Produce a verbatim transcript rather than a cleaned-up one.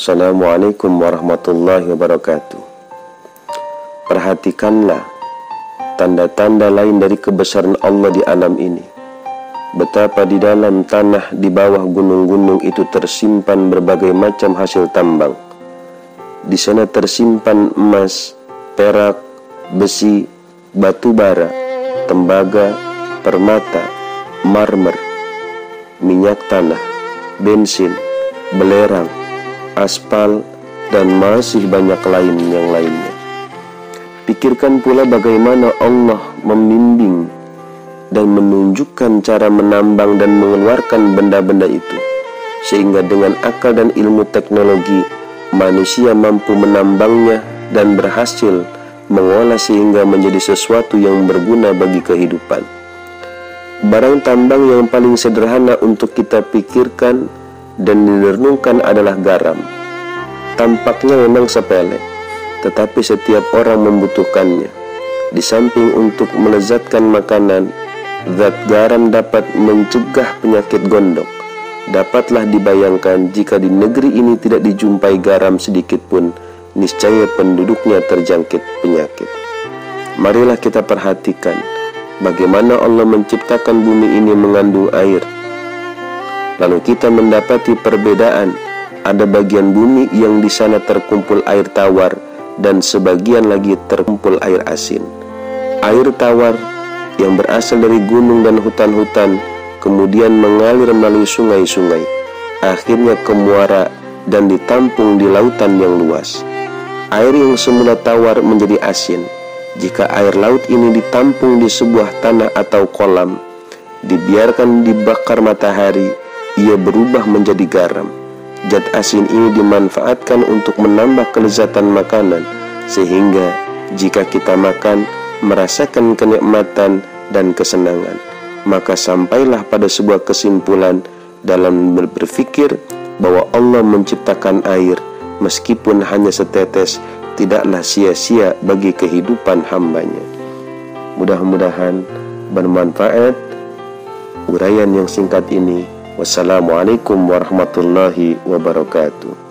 Assalamualaikum warahmatullahi wabarakatuh. Perhatikanlah tanda-tanda lain dari kebesaran Allah di alam ini. Betapa di dalam tanah di bawah gunung-gunung itu tersimpan berbagai macam hasil tambang. Di sana tersimpan emas, perak, besi, batu bara, tembaga, permata, marmer, minyak tanah, bensin, belerang, aspal, dan masih banyak lain yang lainnya. Pikirkan pula bagaimana Allah membimbing dan menunjukkan cara menambang dan mengeluarkan benda-benda itu, sehingga dengan akal dan ilmu teknologi manusia mampu menambangnya dan berhasil mengolah sehingga menjadi sesuatu yang berguna bagi kehidupan. Barang tambang yang paling sederhana untuk kita pikirkan dan direnungkan adalah garam. Tampaknya memang sepele, tetapi setiap orang membutuhkannya. Di samping untuk melezatkan makanan, zat garam dapat mencegah penyakit gondok. Dapatlah dibayangkan jika di negeri ini tidak dijumpai garam sedikit pun, niscaya penduduknya terjangkit penyakit. Marilah kita perhatikan bagaimana Allah menciptakan bumi ini mengandung air. Lalu kita mendapati perbedaan. Ada bagian bumi yang di sana terkumpul air tawar dan sebagian lagi terkumpul air asin. Air tawar yang berasal dari gunung dan hutan-hutan kemudian mengalir melalui sungai-sungai, akhirnya ke muara dan ditampung di lautan yang luas. Air yang semula tawar menjadi asin. Jika air laut ini ditampung di sebuah tanah atau kolam, dibiarkan dibakar matahari, ia berubah menjadi garam. Zat asin ini dimanfaatkan untuk menambah kelezatan makanan, sehingga jika kita makan, merasakan kenikmatan dan kesenangan. Maka sampailah pada sebuah kesimpulan dalam berpikir bahwa Allah menciptakan air, meskipun hanya setetes, tidaklah sia-sia bagi kehidupan hambanya. Mudah-mudahan bermanfaat uraian yang singkat ini. Wassalamualaikum warahmatullahi wabarakatuh.